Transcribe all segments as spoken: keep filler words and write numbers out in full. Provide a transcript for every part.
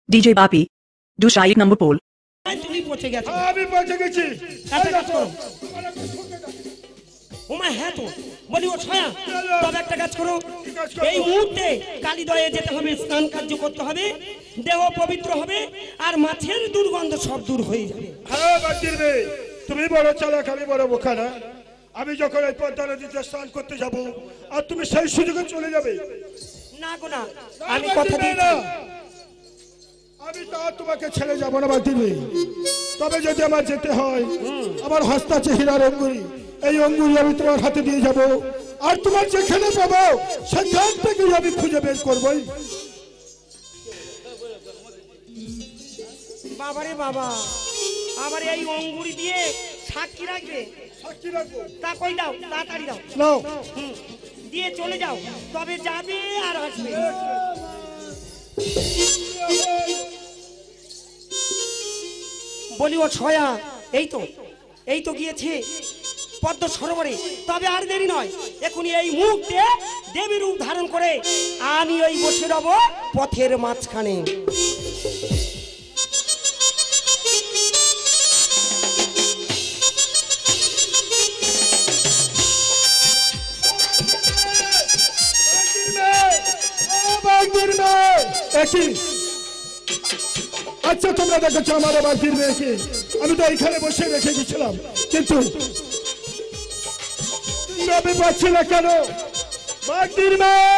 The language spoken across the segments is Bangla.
ডিজে বাপি দু শাইক নম্বর পোল। তুমি পৌঁছে গেছো? আমি পৌঁছে গেছি। একটা কাজ করো। ওমা হ্যাঁ তো বলি ও ছয়া, তবে একটা কাজ করো, এই মুহূর্তে কালীদয়ে যেতে হবে, স্নান কার্য করতে হবে, দেহ পবিত্র হবে আর মাছের দুর্গন্ধ সব দূর হয়ে যাবে। হ্যাঁ বাকির মেয়ে, তুমি বড় চালাক, আমি বড় বোকা না? আমি যখন এই পদ্মা নদীতে স্নান করতে যাব আর তুমি সেই সুযোগে চলে যাবে? না গো না, আমি কথা দিই না, আমি তা তোমাকে ছেড়ে যাবো না বাকির মেয়ে। তবে যদি আমার যেতে হয়, আমার হস্ত আছে হীরার অঙ্গুরি, এই অঙ্গুরি আমি তোমার হাতে দিয়ে যাব, আর তোমার যেখানে পাবো সেখান থেকে আমি খুঁজে বের করবোই। বাবারে বাবা, আবার এই অঙ্গুরি দিয়ে সাক্ষী রাখবে? সাক্ষী রাখবো। তা কই দাও, তাড়াতাড়ি দাও। নাও। হুম, দিয়ে চলে যাও, তবে যাবে আর আসবে। বলি ও ছয়া, এই তো এই তো গিয়েছে পদ্ম সরোবরে, তবে আর দেরি নয়, এখনই এই মুহূর্তে দেবীর রূপ ধারণ করে আমি ওই বসে রব পথের মাঝখানে। আচ্ছা তোমরা দেখেছো আমার বাকির মেয়েকে, আমি তো এইখানে বসে রেখে গেছিলাম, কিন্তু আমি পাচ্ছি না কেন? বাকির মেয়ে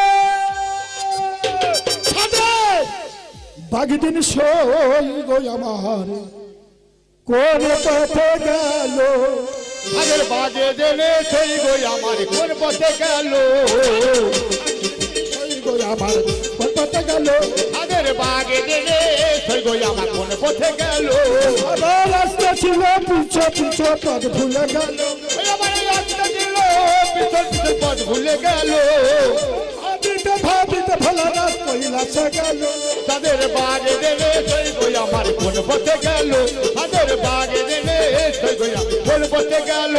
বাগদিন সই গো আমার কোন পথে গেল, আগের বাগে জেনে সই গো আমার কোন পথে গেল, সই গো আমার কোন পথে গেল, আগের বাগে জেনে সই গো আমার কোন পথে গেল, আমার রাস্তা ছিল পিছু পিছু পথ ভুলে গেল, আমার রাস্তা ছিল পিছন পিছন পথ ভুলে গেল, ভাবিতে ভাবিতে ভোলা রাত কইলা সে গেল, তাদের বাগে জেনে সই গো আমার কোন পথে গেল, তাদের বাগে জেনে সই গো কোন পথে গেল।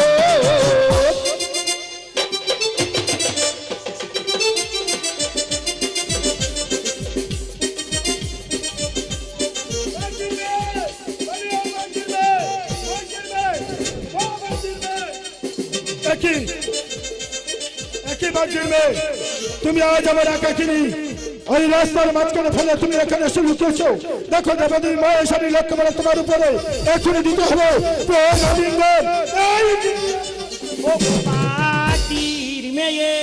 তুমি আজ আমার একাকিনী ওই রাস্তার মাঝখানে ফেলে তুমি এখানে এসে লুকিয়েছো। দেখো দেবদেবী মহেশ্বরী লক্ষ্য বলে তোমার উপরে এখনই দিতে হবে প্রণালিঙ্গন। ও পাটির মেয়ে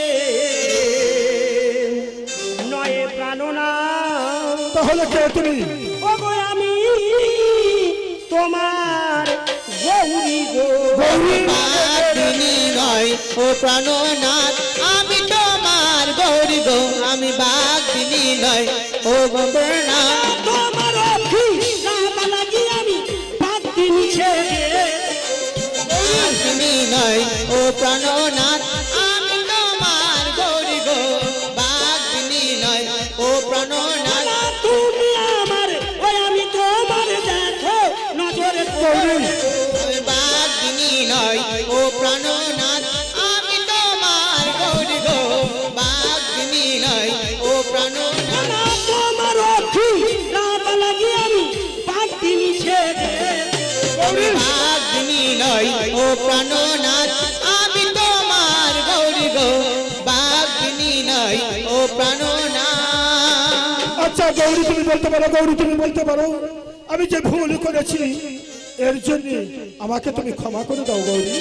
নয়ে প্রাণনা, তাহলে কে তুমি? ও গো আমি তোমার গৌরী গো। বাগদিনী নয় ও প্রাণনাথ, আমি তোমার গৌরী গো, আমি বাগদিনী নয় ও গৌরনাথ, তোমার অভিশাপ লাগি আমি বাগদিনী ছেড়ে, বাগদিনী নয় ও প্রাণনাথ, আমি তোমার গৌরী গো, বাগদিনী নয় ও প্রাণনাথ, তুমি আমার ওই আমি তোমার দেখো নজরে বাগদিনী নয় ও প্রাণনাথ, আমি তোমার গৌরী গো, বাগদিনী নয় ও প্রাণনাথ, তোমার অভিশাপ লাগি আমি বাগদিনী ছেড়ে, বাগদিনী নয় ও প্রাণনাথ, আমি তোমার গৌরী গো, বাগদিনী নয় ও প্রাণনাথ। আচ্ছা গৌরী তুমি বলতে পারো, গৌরী তুমি বলতে পারো আমি যে ভুল করেছি এর জন্য আমাকে তুমি ক্ষমা করে দাও গৌরী,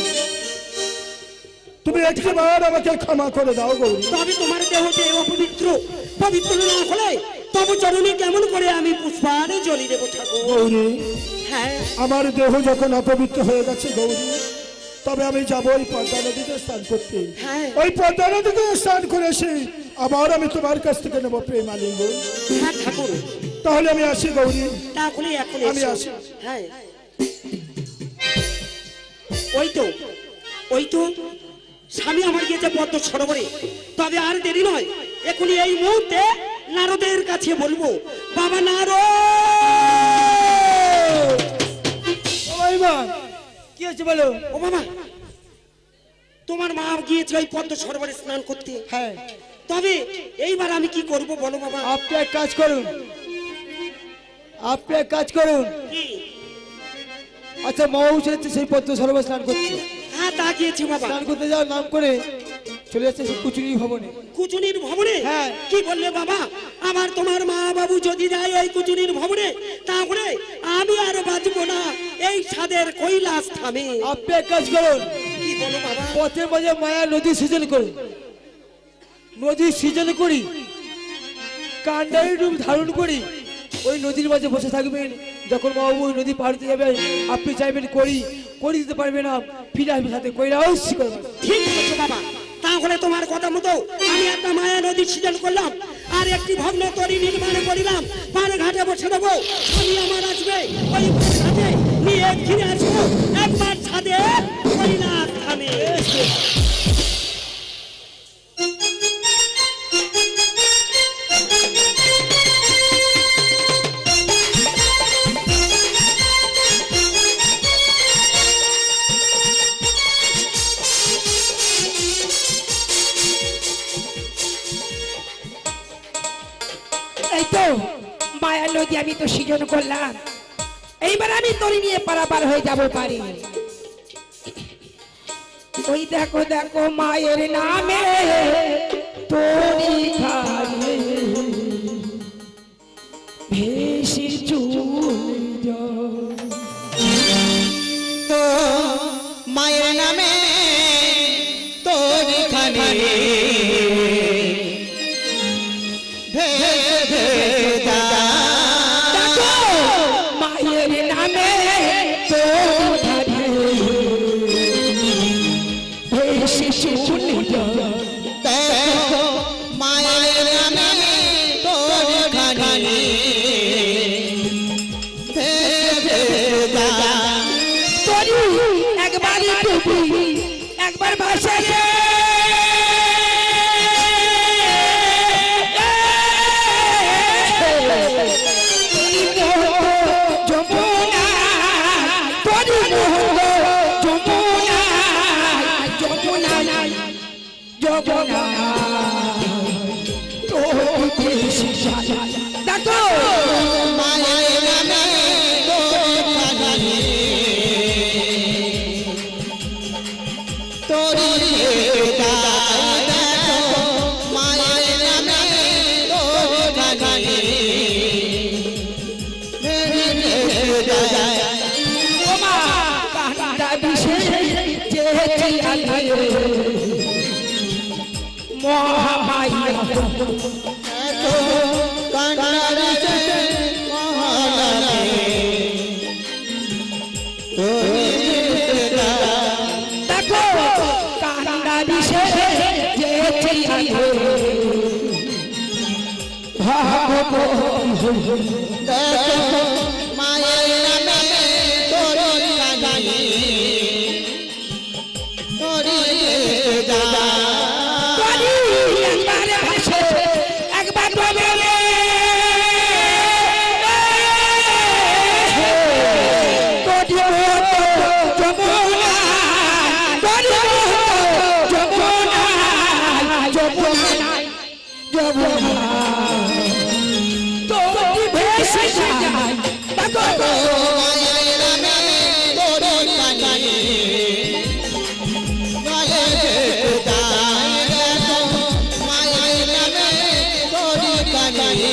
তুমি একটিবার আমাকে ক্ষমা করে দাও গৌরী। তবে তোমার দেহ যে অপবিত্র, পবিত্র না হলে তবে চরণে কেমন করে আমি পুষ্পারে জ্বলি দেবো ঠাকুর? গৌরী হ্যাঁ, আমার দেহ যখন অপবিত্র হয়ে গেছে গৌরী, তবে আমি যাবো ওই পদ্মা নদীতে স্নান করতে। হ্যাঁ। ওই পদ্মা নদীতে স্নান করে এসে আবার আমি তোমার কাছ থেকে নেবো প্রেমালিঙ্গ। হ্যাঁ ঠাকুর, তাহলে আমি আসি গৌরী, তাহলে এখন আমি এসো। আসি। হ্যাঁ, ওই তো ওই তো স্বামী আমার গিয়েছে পদ্ম সরোবরে, তবে আর দেরি নয়, এখনই এই মুহূর্তে নারদের কাছে বলবো, বাবা নারদ। কি হচ্ছে বলো? ও বাবা, তোমার মা গিয়েছে ওই পদ্ম সরোবরে স্নান করতে। হ্যাঁ, তবে এইবার আমি কি করব বলো বাবা? আপনি এক কাজ করুন, আপনি এক কাজ করুন, কি? আচ্ছা মহাউষে সেই পদ্ম সরোবর স্নান করছে, হ্যাঁ তা গিয়েছি বাবা। স্নান করতে যাওয়ার নাম করে চলে যাচ্ছে সেই কুচুরি ভবনে। কুচুনির ভবনে? হ্যাঁ। কি বললে বাবা? আমার তোমার মা বাবু যদি যায় ওই কুচুনির ভবনে, তাহলে আমি আর বাঁচবো না এই ছাদের কৈলাস থামে। আপনি এক কাজ করুন, কি বলো বাবা? পথের মাঝে মায়া নদী সৃজন করুন, নদী সৃজন করি কান্ডারি রূপ ধারণ করি ওই নদীর মাঝে বসে থাকবেন। যখন বাবু ওই নদী পার হতে যাবেন আপনি চাইবেন করি করি দিতে পারবে না, ফিরে আসবে সাথে কৈলাস করবেন। ঠিক বলছো বাবা। তাহলে তোমার কথা মতো আমি একটা মায়া নদী সৃজন করলাম আর একটি ভগ্ন তরি নির্মাণ করিলাম, পার ঘাটে বসে দেবো। আমি আমার আসবে ওই ঘাটে নিয়ে ফিরে আসবো একবার ছাদে কৈলাস থামে। এই তো মায়া নদী আমি তো সৃজন করলাম, এইবার আমি তরি নিয়ে পারাপার হয়ে যাব পারি। ওই দেখো দেখো মায়ের নামে তরি খাবে ভেসে চলে তো মায়ের নামে তোর খানে মায়ের নামে তো ভেসে চলে দেখো মায়ের নামে তোর খানে তরি একবার ডুবি একবার ভাসে রে যমুনা তরি যমুনা যমুনা যমুনা তো দেখো মায়ের নামে তোর খানে তোরি দেখো মায়ের নামে তোর খানে ওমা কান্ডা বিশে যেচি আগে মহামায়া দেখো কান্ডা বিশে যেচি আগে ভাগো মায়ের নামে তোর খানে তোরি তরি একবার ভাসে একবার ডোবে রে তরি যমুনা তরি যমুনা যমুনা যমুনা তরি ভেসে যায় দেখো মায়ের নামে তোর খানে মায়ের নামে তোর খানে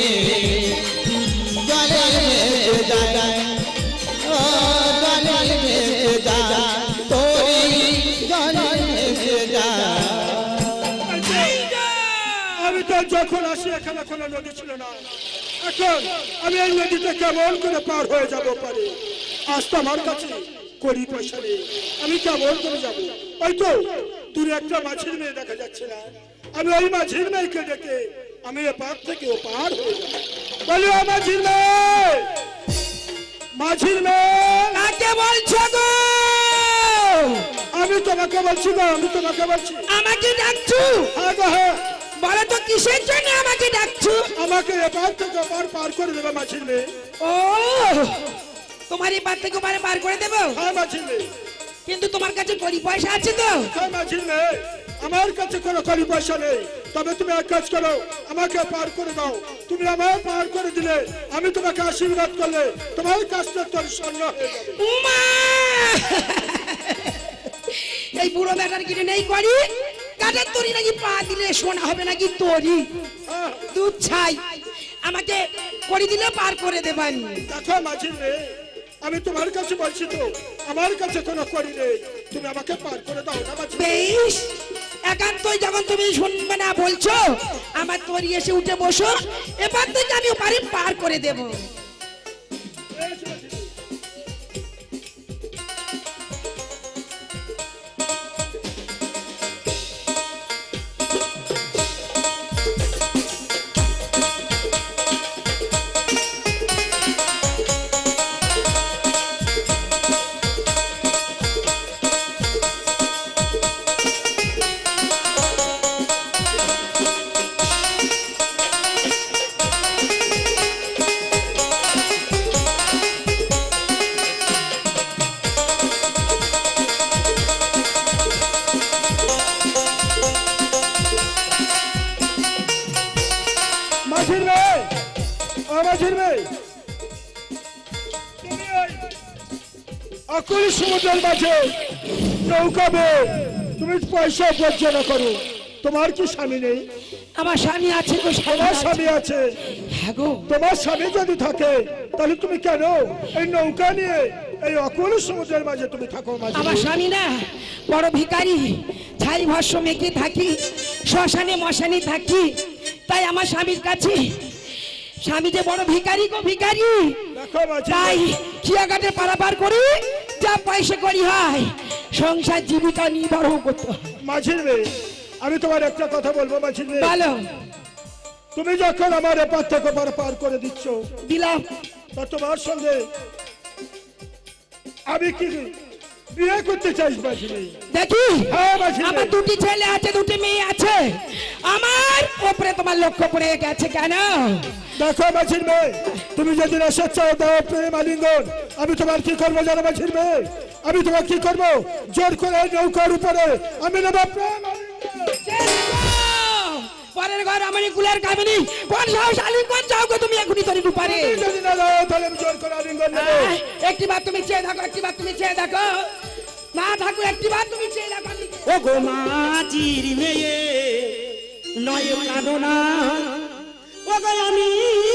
জলে যায় ও জলে যায় তোরি জলে যায়। আমি তো যখন আসি এখানে কোনো নদী ছিল না, এখন আমি এই নদীতে কেমন করে পার হয়ে যাব পারি? আজ তো আমার কাছে কড়ি পয়সা নেই, আমি কেমন করে যাব? ওই তো দূরে একটা মাঝির মেয়ে দেখা যাচ্ছে না, আমি ওই মাঝির মেয়েকে ডেকে আমি এ পার থেকে ও পার হয়ে যাব। বলি ও মাঝির মেয়ে, মাঝির মেয়ে, কাকে বলছো গো? আমি তোমাকে বলছি গো, আমি তোমাকে বলছি। আমাকে ডাকছো? হ্যাঁ গো হ্যাঁ। বলো তো কিসের জন্য আমাকে ডাকছো? আমাকে এপার থেকে ওপার পার করে দেবে মাঝির মেয়ে। ও তোমার এই পার থেকে ওপারে পার করে দেবো? হ্যাঁ মাঝির মেয়ে। কিন্তু তোমার কাছে কড়ি পয়সা আছে তো? হ্যাঁ মাঝির মেয়ে, আমার কাছে কোনো কড়ি পয়সা নেই, তবে তুমি এক কাজ করো, আমাকে পার করে দাও। তুমি আমায় পার করে দিলে, আমি তোমাকে আশীর্বাদ করলে, তোমার কাজটা তোর স্বর্ণ হয়ে যাবে। উমা! এই বুড়ো বেটার কিনে নেই করি কাঠের তরি নাকি পা দিলে সোনা হবে নাকি তরি হ্যাঁ, দুধ ছাই আমাকে করে দিলে পার করে দেবেন। দেখো মাঝি রে, আমি তোমার কাছে বলছি তো, আমার কাছে কোনো করি নেই, তুমি আমাকে পার করে দাও না মাঝি। বেশ, একান্তই যখন তুমি শুনবে না বলছো, আমার তরি এসে উঠে বসো, এবার থেকে আমি পারি পার করে দেব। বেশ মাঝি। মাঝির মেয়ে, ও মাঝির মেয়ে, তুমি ওই অকুল সমুদ্রের মাঝে নৌকা বেয়ে তুমি পয়সা উপার্জন করো। তোমার কি স্বামী নেই? আমার স্বামী আছে গো, তোমার স্বামী আছে। হ্যাঁ গো, তোমার স্বামী যদি থাকে তাহলে তুমি কেন এই নৌকা নিয়ে এই অকুল সমুদ্রের মাঝে তুমি থাকো মাঝি? আমার স্বামী না বড় ভিখারি, ছাই ভস্য মেখে থাকি, শ্মশানে মশানে থাকি, তাই আমার স্বামীর কাছে, স্বামী যে বড় ভিখারি গো ভিখারি, দেখো মাঝি, তাই খিয়াঘাটে পারাপার করি, যা পয়সা করি হয় সংসার জীবিকা নির্বাহ করতে হয়। মাঝির মেয়ে, আমি তোমার একটা কথা বলবো মাঝির মেয়ে, বলো। তুমি যখন আমার এপার থেকে ওপার পার করে দিচ্ছ, দিলাম। তা তোমার সঙ্গে আমি কি বিয়ে করতে চাইছ মাঝি মেয়ে? দেখি, হ্যাঁ মাঝি মেয়ে। আমার দুটি ছেলে আছে, দুটি মেয়ে আছে, আমার ওপরে তোমার লক্ষ্য পড়ে গেছে কেন? দেখো মাঝির মেয়ে, তুমি যদি এসে চাও দাও প্রেম আলিঙ্গন, আমি তোমার কি করবো জানো মাঝির মেয়ে? আমি তোমার কি করবো? জোর করে নৌকার উপরে আমি নেবো প্রেম আলিঙ্গন। পরের ঘর আমি কুলের কামিনী, কোন সাহস আলিঙ্গন চাও গো তুমি এখনই তোর উপরে? তুমি যদি না দাও তাহলে আমি জোর করে আলিঙ্গন নেবো। একটি বার তুমি চেয়ে দেখো, একটি বার তুমি চেয়ে দেখো, না থাকো একটি বার তুমি চেয়ে দেখো। ও গো মাঝির মেয়ে নয় কাঁদনা, ও গো আমি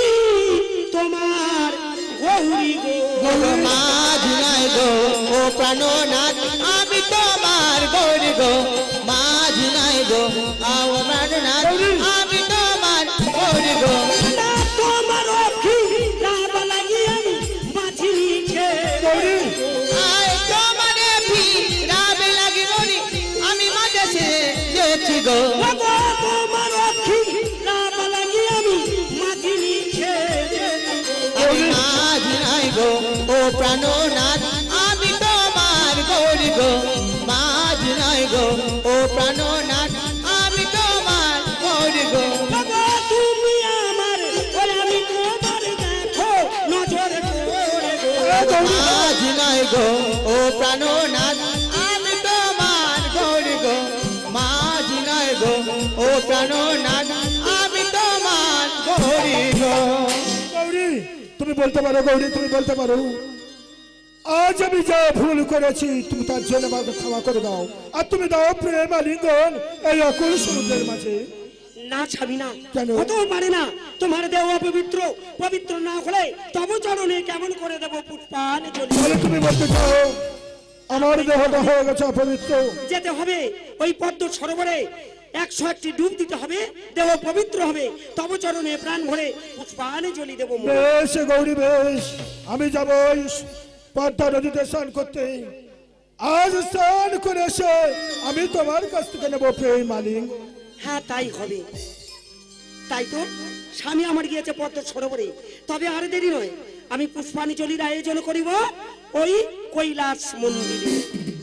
তোমার গৌরী গো। মাঝি নাই গো ও প্রাণনাথ, আমি তোমার গৌরী গো। মাঝি নাই গো ও প্রাণনাথ, আমি তোমার গৌরী গো। না তোমার অখি রাব লাগি আমি মাঝি নিছে, আয় তোমারে ভি রাবে লাগি গৌরী, আমি মাঝে সে যেছি গো। ও গো তোমার অখি রাব লাগি আমি মাঝি নিছে। আমি মাঝি নাই গো ও প্রাণনাথ, আমি তোমার গৌরী গো। মাঝি নাই গো ও প্রাণনাথ, আমি তোমার গৌরী গো। ও গো তুমি আমার, ওরে আমি তোমার দেখো নজর করে গো। মাঝি নাই গো ও প্রাণনাথ, আমি তোমার গৌরী গো। মাঝি নাই গো ও প্রাণনাথ, আমি তোমার গৌরী গো। গৌরী, তুমি বলতে পারো গৌরী, তুমি বলতে পারো আজ আমি যা ভুল করেছি তুমি তার জন্য আমাকে ক্ষমা করে দাও, আর তুমি দাও প্রেম আলিঙ্গন এই অকুল সমুদ্রের মাঝে। না ছাবি না, কেন? হতে পারে না, তোমার দেহ অপবিত্র, পবিত্র না হলে তব চরণে কেমন করে দেব পুষ্পান জলি। তাহলে তুমি বলতে চাও আমার দেহটা হয়ে গেছে অপবিত্র? যেতে হবে ওই পদ্ম সরোবরে, একশো একটি ডুব দিতে হবে, দেহ পবিত্র হবে, তব চরণে প্রাণ ভরে পুষ্পান জলি দেব। বেশ গৌরী বেশ, আমি যাবো ওই পদ্মা নদীতে স্নান করতে। আজ স্নান করে এসে আমি তোমার কাছ থেকে নেবো প্রেম আলিঙ্গন। হ্যাঁ তাই হবে। তাই তো স্বামী আমার গিয়েছে পদ্ম সরোবরে, তবে আর দেরি নয়, আমি পুষ্পাঞ্জলির আয়োজন করিব ওই কৈলাস মন্দিরে।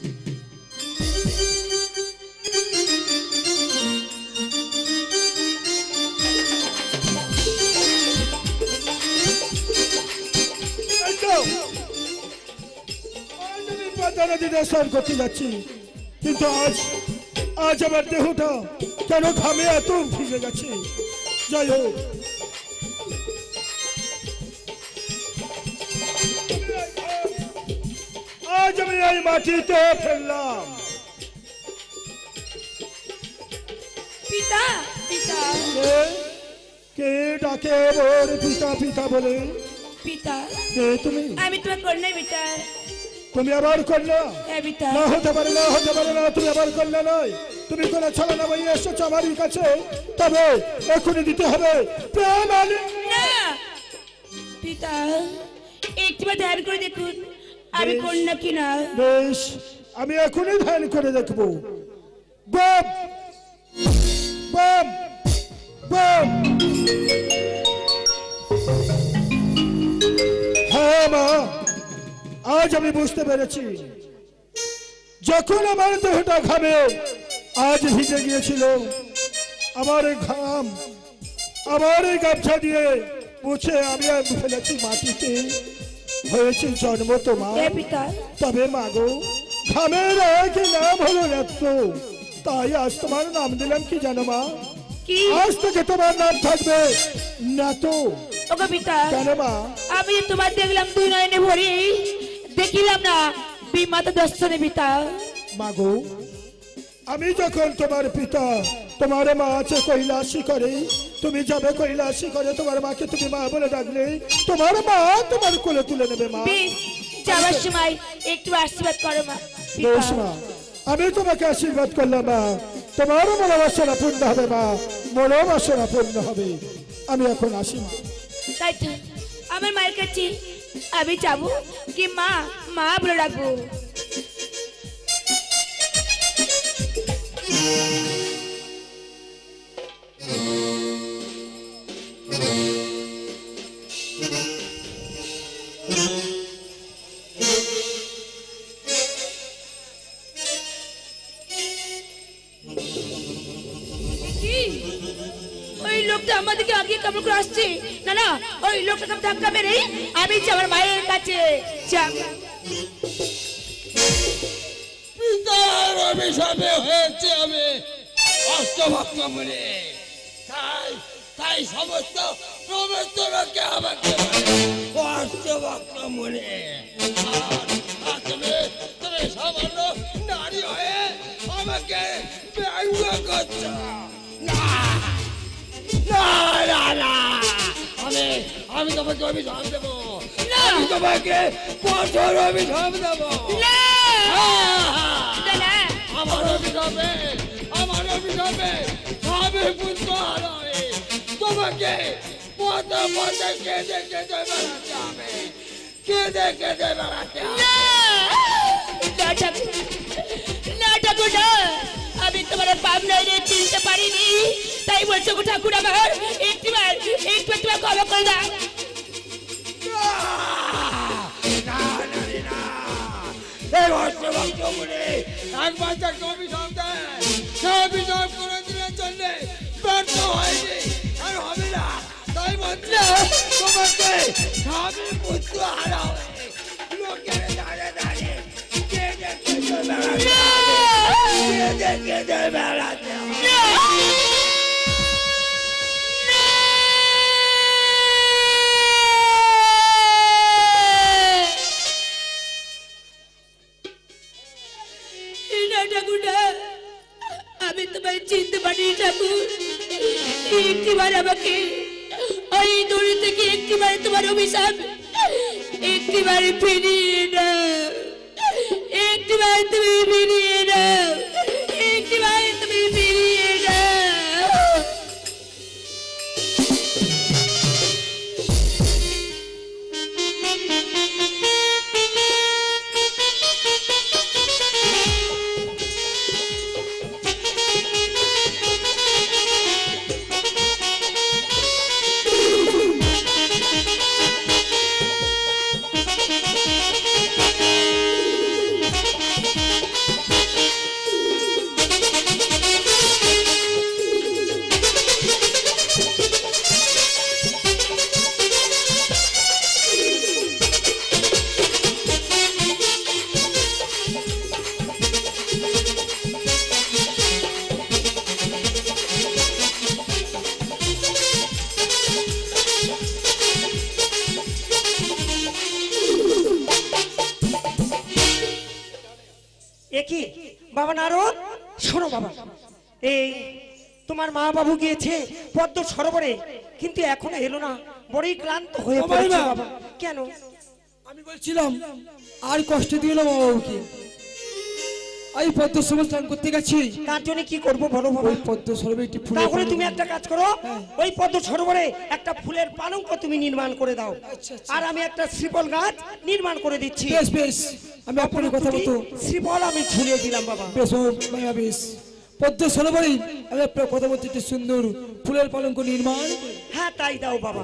এই তো, আজ আমি পদ্মা নদীতে স্নান করতে যাচ্ছি, কিন্তু আজ আজ আমার দেহটা কেন ঘামে এত ভিজে গেছে। যাই হোক, আজ আমি এই মাটিতে ফেললাম। পিতা পিতা কে- কে ডাকে ওর পিতা পিতা বলে? পিতা কে তুমি? আমি তোমার কন্যা পিতা। তুমি আবার কন্যা? হ্যাঁ পিতা। না হতে পারে না, হতে পারে না, তুমি আবার কন্যা নয়। তুমি কোন ছলনা বই এসেছো আমার কাছে, তবে এখনই দিতে হবে প্রেম আলি। না পিতা, একটিবার ধ্যান করে দেখুন আমি বেশ। কন্যা কিনা। বেশ, আমি এখনই ধ্যান করে দেখবো। বম বম বম। হ্যাঁ মা, আজ আমি বুঝতে পেরেছি, যখন আমার দেহটা ঘামে আজ ভিজে গিয়েছিল, আমার এই ঘাম আমার এই গামছা দিয়ে মুছে আমি আর ফেলেছি মাটিতে, হয়েছে জন্ম তোমার। হ্যাঁ পিতা। তবে মাগো, ঘামের এক নাম হলো নেত্র, তাই আজ তোমার নাম দিলাম কি জানো মা? কি? আজ থেকে তোমার নাম থাকবে নেতো। ওগো পিতা, কেন মা? আমি তোমার দেখলাম দুই নয়নে ভরি, দেখিলাম না বিমাতা দর্শনে পিতা। মাগো, আমি যখন তোমার পিতা, তোমার মা আছে কৈলাসী করে, তুমি যাবে কৈলাসী করে, তোমার মাকে তুমি মা বলে ডাকলে তোমার মা তোমার কোলে তুলে নেবে মা। বেশ, যাওয়ার সময় একটু আশীর্বাদ করো মা। পিতা। বেশ মা, আমি তোমাকে আশীর্বাদ করলাম মা, তোমার মনোবাসনা পূর্ণ হবে মা, মনোবাসনা পূর্ণ হবে। আমি এখন আসি মা। তাই তো, আমার মায়ের কাছে আমি যাবো কি মা মা বলে রাখবো। কি? ওই লোকটা আমাদেরকে আগে কামড় করে আসছে। না না, ওই লোকটাকে আমি ধাক্কা মেরে আমি যে আমার মায়ের কাছে যাব। পিতার অভিশাপে হয়েছে আমি অষ্টভক্ত বলে, তাই তাই সমস্ত সমস্ত লোকে আমাকে অষ্টভক্ত বলে। আর তুমি তুমি সামান্য নারী হয়ে আমাকে ব্যঙ্গ করছো। না না না না, আমি আমি তোমাকে অভিশাপ দেবো, আমি তোমাকে কঠোর অভিশাপ দেবো। না না, আমার অভিশাপে আমার অভিশাপে আমি পুত্র হারাই, তোমাকে পথে পথে কেঁদে কেঁদে বেড়াতে হবে, কেঁদে কেঁদে বেড়াতে হবে। না না ঠাকুর, না ঠাকুর না, আমি তোমার পাপ নইলে চিনতে পারিনি, তাই বলছো গো ঠাকুর আমার একটিবার একটু একটিবার ক্ষমা করে দাও। এই অষ্টভক্ত বলে একবার যাকে অভিশাপ দেয়, সে অভিশাপ করে দিনের জন্য ব্যর্থ হয়নি আর হবে না। তাই বলছে তোমাকে স্বামী পুত্র হারা হয়ে লোকের দাঁড়ে দাঁড়িয়ে কেঁদে কেঁদে বেড়াতে হবে, কেঁদে কেঁদে বেড়াতে হবে। আমি তোমায় চিনতে পারি ঠাকুর, একটিবার আমাকে ওই দূর থেকে একটিবার তোমার অভিশাপ একটিবার ফিরিয়ে দাও, একটিবার তুমি ফিরিয়ে দাও, একটিবার তুমি ফিরিয়ে দাও। একই বাবা নারদ, শোনো বাবা, এই তোমার মা বাবু গিয়েছে পদ্ম সরোবরে, কিন্তু এখনো এলো না, বড়ই ক্লান্ত হয়ে ও পড়েছে মাইমা। বাবা। কেন? আমি বলছিলাম আর কষ্ট দিও না মা বাবুকে। এই পদ্ম সরোবর স্নান করতে গেছি, তার জন্য কি করবো বলো বাবা? ওই পদ্ম সরোবরে একটি ফুল। তাহলে তুমি একটা কাজ করো, হ্যাঁ। ওই পদ্ম সরোবরে একটা ফুলের পালঙ্ক তুমি নির্মাণ করে দাও, আচ্ছা, আচ্ছা। আর আমি একটা শ্রীফল গাছ নির্মাণ করে দিচ্ছি। বেশ বেশ, আমি আপনার কথা মতো শ্রীফল আমি ঝুলিয়ে দিলাম বাবা। বেশ ও মাইমা বেশ। পদ্ম সরোবরে আমি আপনার কথা মতো একটি সুন্দর ফুলের পালঙ্ক নির্মাণ করি। হ্যাঁ তাই দাও বাবা।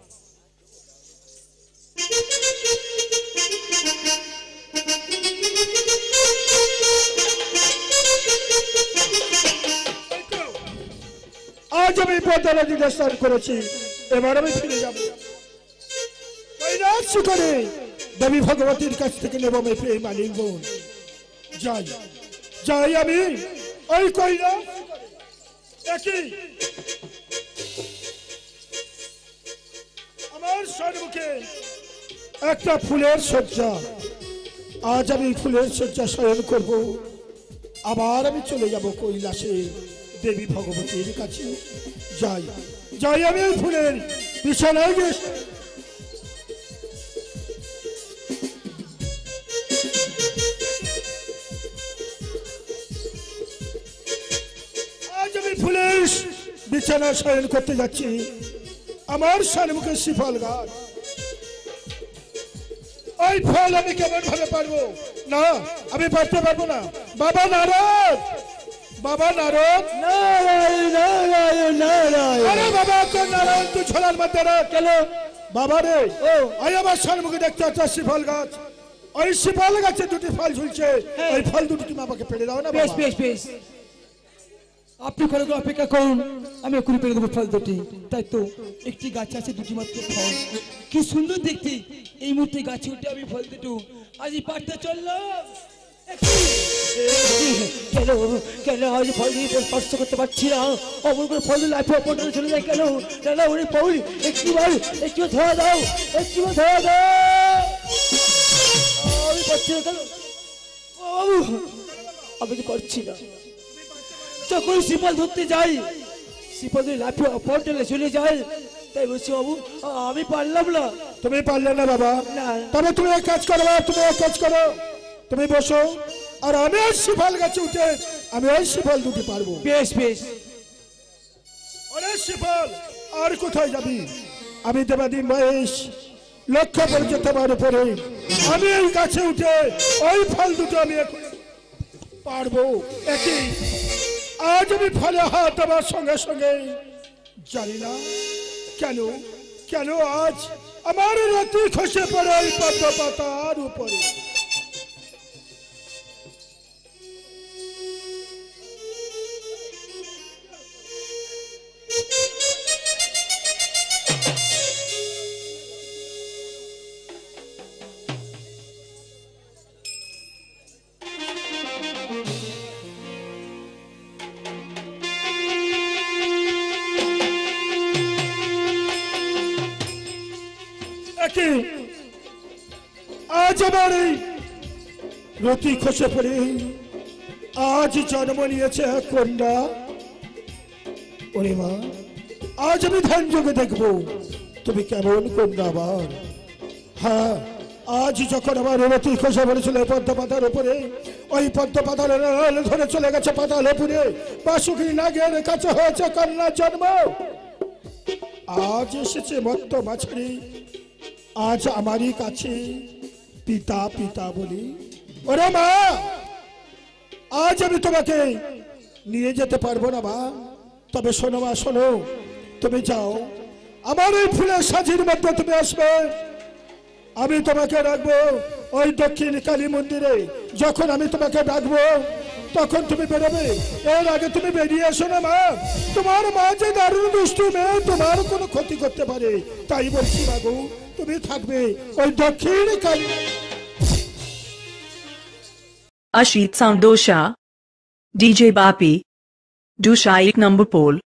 আজ আমি পদ্মা নদীতে স্নান করেছি, এবার আমি ফিরে যাব। কৈলাস করে দেবী ভগবতীর কাছ থেকে নেব আমি প্রেম আলিঙ্গন। যাই যাই আমি ওই কৈলাস একই আমার সম্মুখে একটা ফুলের শয্যা। আজ আমি ফুলের শয্যা শয়ন করব, আবার আমি চলে যাব কৈলাসে দেবী ভগবতীর কাছে। যাই যাই আমি ওই ফুলের বিছানায় গিয়ে আজ আমি ফুলের বিছানা শয়ন করতে যাচ্ছি। আমার সম্মুখে শ্রীফল গাছ, ওই ফল আমি কেমন ভাবে পারবো না, আমি পারতে পারবো না। বাবা নারদ, বাবা নারদ, আরে বাবা তোর নারায়ণ তুই ঝোলার মধ্যে রাখ। কেন বাবা রে? ও ওই আমার সম্মুখে দেখতে একটা শ্রীফল গাছ, ওই শ্রীফল গাছে দুটি ফল ঝুলছে, ওই ফল দুটি তুমি আমাকে পেড়ে দাও না। বেশ বেশ বেশ, আপনি করে অপেক্ষা করুন, আমি এক্ষুনি পেরে দেবো ফল দুটি। তাই তো একটি গাছ আছে দুটি মাত্র ফল, কি সুন্দর দেখতে। এই মুহূর্তে গাছে উঠে আমি ফল দুটো আজ পাঠতে চললাম। কেন কেন আজ ফল দিয়ে স্পর্শ করতে পারছি না? অমর করে ফল দিয়ে লাফিয়ে পড়ে চলে যায় কেন? না ওরে পাউল, একটি বার একটু ধরা দাও, একটু ধরা দাও। আমি পাচ্ছি না কেন? আমি তো পারছি না। যখন শ্রীফল ধরতে যাই, শ্রীফল লাফিয়ে পড়ে চলে যায়, তাই বলছি বাবু আমি পারলাম না। তুমি পারলে না বাবা? না। তবে তুমি এক কাজ করো, তুমি এক কাজ করো, তুমি বসো, আর আমি ওই শ্রীফল গাছে উঠে আমি ওই শ্রীফল দুটি পারবো। বেশ বেশ। অরে শ্রীফল, আর কোথায় যাবি? আমি দেবাদি মহেশ লক্ষ্য করেছে তোমার উপরে, আমি এই গাছে উঠে ওই ফল দুটো আমি এখন পারবো। একই আজ আমি ফলে হাত আমার সঙ্গে সঙ্গে, জানি না কেন কেন আজ আমার রতি খসে পড়ে ওই পদ্ম পাতার উপরে। আজ আমার এই রতি খসে পড়ে আজ জন্ম নিয়েছে কন্যা। ওরে মা, আজ আমি ধ্যান যোগে দেখবো তুমি কেমন কন্যা আবার। হ্যাঁ, আজ যখন আমার রতি খসে পড়েছিল পদ্ম পাতার উপরে, ওই পদ্ম পাতার ধরে চলে গেছে পাতালপুরে, বাসুকি নাগের কাছে হয়েছে কন্যার জন্ম। আজ এসেছে মত্ত মাছারি, আজ আমারই কাছে পিতা পিতা বলি। ওরে মা, আজ আমি তোমাকে নিয়ে যেতে পারবো না মা, তবে শোনো মা শোনো, তুমি যাও আমার এই ফুলের সাজির মধ্যে তুমি আসবে, আমি তোমাকে রাখবো ওই দক্ষিণ কালী মন্দিরে। যখন আমি তোমাকে ডাকবো তখন তুমি বেরোবে, এর আগে তুমি বেরিয়ে এসো না মা। তোমার মা যে দারুণ দুষ্টু মেয়ে, তোমার কোনো ক্ষতি করতে পারে, তাই বলছি বাবু তুমি থাকবে ওই দক্ষিণ Kali. Ashit Sound Dosha, D J Bapi, Dusha एक number pole.